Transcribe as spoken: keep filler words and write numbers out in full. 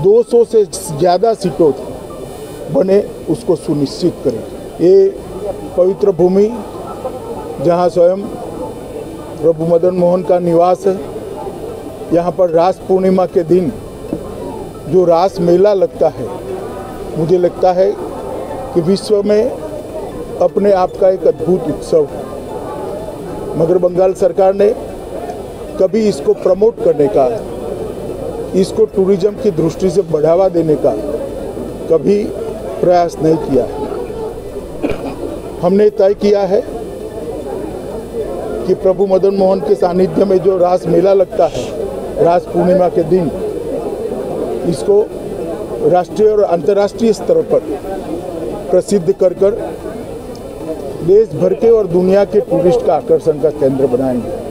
दो सौ से ज़्यादा सीटों बने उसको सुनिश्चित करें। ये पवित्र भूमि जहाँ स्वयं प्रभु मदन मोहन का निवास है, यहाँ पर रास पूर्णिमा के दिन जो रास मेला लगता है, मुझे लगता है कि विश्व में अपने आप का एक अद्भुत उत्सव है। मगर बंगाल सरकार ने कभी इसको प्रमोट करने का, इसको टूरिज्म की दृष्टि से बढ़ावा देने का कभी प्रयास नहीं किया है। हमने तय किया है कि प्रभु मदन मोहन के सानिध्य में जो रास मेला लगता है रास पूर्णिमा के दिन, इसको राष्ट्रीय और अंतर्राष्ट्रीय स्तर पर प्रसिद्ध कर कर देश भर के और दुनिया के टूरिस्ट का आकर्षण का केंद्र बनाएंगे।